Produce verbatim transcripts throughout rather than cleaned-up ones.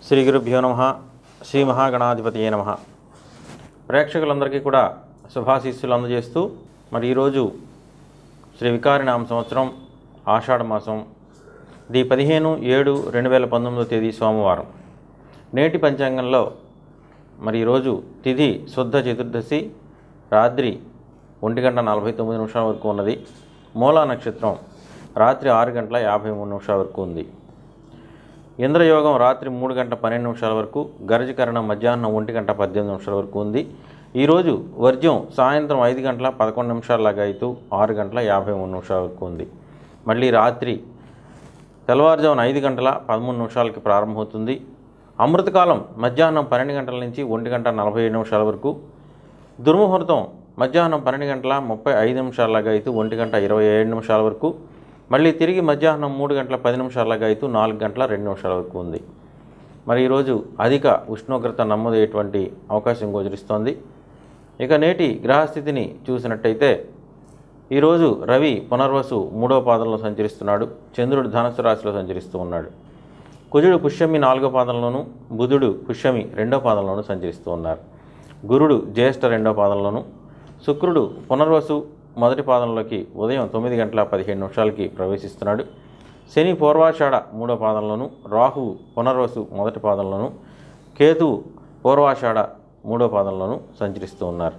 శ్రీ గురుభ్యో నమః. శ్రీ మహాగణాధిపతియే నమః. ప్రేక్షకులందరికీ కూడా శుభాశీస్సులు అందజేస్తూ మరి ఈరోజు శ్రీ వికారినామ సంవత్సరం ఆషాఢ మాసం ది పదిహేను ఏడు రెండు వేల పంతొమ్మిదో తేదీ సోమవారం. నేటి పంచాంగంలో మరి ఈరోజు తిథి శుద్ధ చతుర్దశి, రాత్రి ఒంటి గంట నలభై తొమ్మిది నిమిషాల వరకు ఉన్నది. మూలా నక్షత్రం రాత్రి ఆరు గంటల యాభై మూడు నిమిషాల వరకు ఉంది. ఇంద్రయోగం రాత్రి మూడు గంటల పన్నెండు నిమిషాల వరకు, గరజకరణం మధ్యాహ్నం ఒంటి గంట పద్దెనిమిది నిమిషాల వరకు ఉంది. ఈరోజు వర్జ్యం సాయంత్రం ఐదు గంటల పదకొండు నిమిషాలలాగా అయితే ఆరు గంటల యాభై మూడు నిమిషాల వరకు ఉంది. మళ్ళీ రాత్రి తెల్లవారుజామున ఐదు గంటల పదమూడు నిమిషాలకి ప్రారంభమవుతుంది. అమృతకాలం మధ్యాహ్నం పన్నెండు గంటల నుంచి ఒంటి గంట నలభై ఏడు నిమిషాల వరకు, దుర్ముహూర్తం మధ్యాహ్నం పన్నెండు గంటల ముప్పై ఐదు నిమిషాలలాగా అయితే ఒంటి గంట ఇరవై ఏడు నిమిషాల వరకు, మళ్ళీ తిరిగి మధ్యాహ్నం మూడు గంటల పది నిమిషాలలాగా అయితే నాలుగు గంటల రెండు నిమిషాల వరకు ఉంది. మరి ఈరోజు అధిక ఉష్ణోగ్రత నమోదయ్యేటువంటి అవకాశం గోచరిస్తోంది. ఇక నేటి గ్రహస్థితిని చూసినట్టయితే ఈరోజు రవి పునర్వసు మూడవ పాదంలో సంచరిస్తున్నాడు. చంద్రుడు ధనుస్సు రాశిలో సంచరిస్తూ ఉన్నాడు. కుజుడు పుష్యమి నాలుగో పాదంలోను, బుధుడు పుష్యమి రెండో పాదంలోనూ సంచరిస్తూ ఉన్నారు. గురుడు జ్యేష్ఠ రెండో పాదంలోను, శుక్రుడు పునర్వసు మొదటి పాదంలోకి ఉదయం తొమ్మిది గంటల పదిహేడు నిమిషాలకి ప్రవేశిస్తున్నాడు. శని పూర్వాషాఢ మూడో పాదంలోను, రాహువు పునర్వసు మొదటి పాదంలోను, కేతువు పూర్వాషాఢ మూడో పాదంలోను సంచరిస్తూ ఉన్నారు.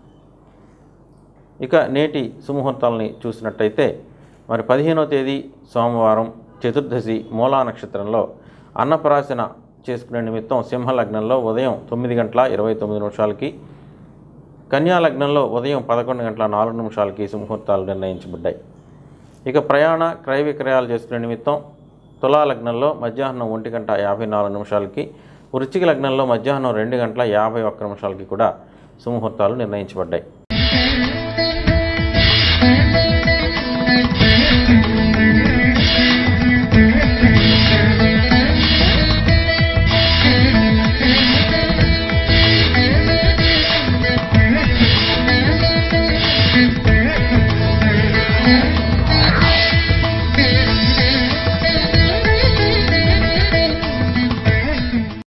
ఇక నేటి సుముహూర్తాలని చూసినట్టయితే మరి పదిహేనవ తేదీ సోమవారం చతుర్దశి మూలా నక్షత్రంలో అన్నప్రాశన చేసుకునే నిమిత్తం సింహలగ్నంలో ఉదయం తొమ్మిది గంటల ఇరవై తొమ్మిది నిమిషాలకి, కన్యా లగ్నంలో ఉదయం పదకొండు గంటల నాలుగు నిమిషాలకి సుముహూర్తాలు నిర్ణయించబడ్డాయి. ఇక ప్రయాణ క్రయ విక్రయాలు చేసుకునే నిమిత్తం తులా లగ్నంలో మధ్యాహ్నం ఒంటి గంట యాభై నాలుగు నిమిషాలకి, వృశ్చిక లగ్నంలో మధ్యాహ్నం రెండు గంటల యాభై ఒక్క నిమిషాలకి కూడా సుముహూర్తాలు నిర్ణయించబడ్డాయి.